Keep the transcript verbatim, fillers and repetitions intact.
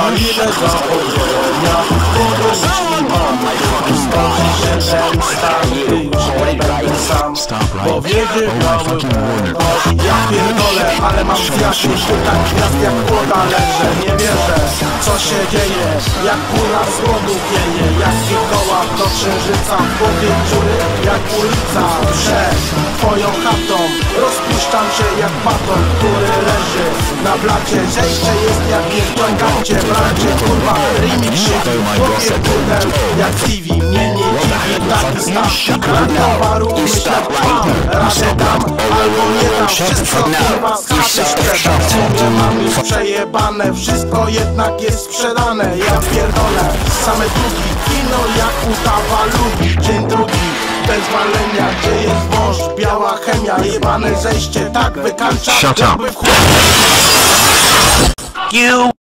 ile zapomnienia. Kiedy myśli mam, wystarczy się ten stary, już nie będę sam, bo wiedzy mały ja pierdolę, ale mam zjaśnić tak gwiazd jak kłoda leżę. Nie wierzę, co się dzieje, jak kula z głodu wieje, jak wilkołak do księżyca, w głowie dziury jak ulica. Przed twoją chatą rozpuszczam się jak baton, który leży na blacie. Zejście jest jak nie wciągajcie, bracie, kurwa, remixie w głowie pudeł jak T V. Mnie nie dziwi taki stan, brak towaru, myślę, mam radę dam, albo nie dam. Wszystko kurwa z chaty sprzedam. Ciągle mam już przejebane, wszystko jednak jest sprzedane. Ja pierdolę, same drugi, kino jak utawa lubi. Dzień drugi, bez walenia, gdzie jest wąż, biała chemia, jebane zejście, tak wykańcza jakby w chuj.